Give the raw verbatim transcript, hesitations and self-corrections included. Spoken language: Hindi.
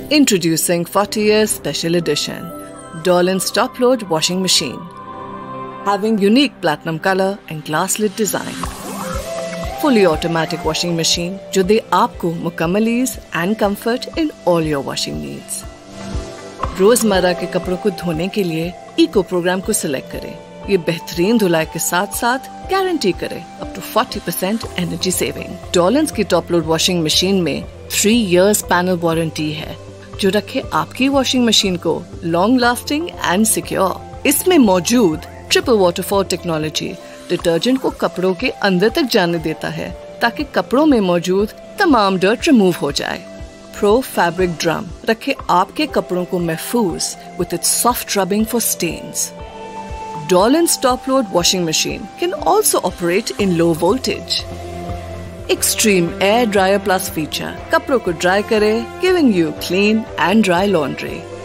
Introducing forty years Special Edition Dawlance Top Load Washing Machine. Having unique platinum color and glass lid design. Fully automatic washing machine जो दे आपको मुकम्मल ease and comfort in all your washing needs. रोजमर्रा के कपड़ों को धोने के लिए इको प्रोग्राम को सिलेक्ट करें. ये बेहतरीन धुलाई के साथ साथ गारंटी करे up to forty percent energy saving. Dawlance की टॉप लोड वॉशिंग मशीन में three years पैनल वारंटी है जो रखे आपकी वॉशिंग मशीन को लॉन्ग लास्टिंग एंड सिक्योर. इसमें मौजूद ट्रिपल वाटरफॉल टेक्नोलॉजी डिटर्जेंट को कपड़ों के अंदर तक जाने देता है ताकि कपड़ों में मौजूद तमाम डर्ट रिमूव हो जाए. प्रो फैब्रिक ड्रम रखे आपके कपड़ों को महफूज with its soft rubbing for stains. Dawlance top load washing machine can also operate in low voltage. Extreme air dryer plus feature कपड़ों को ड्राई करे, giving you clean and dry laundry.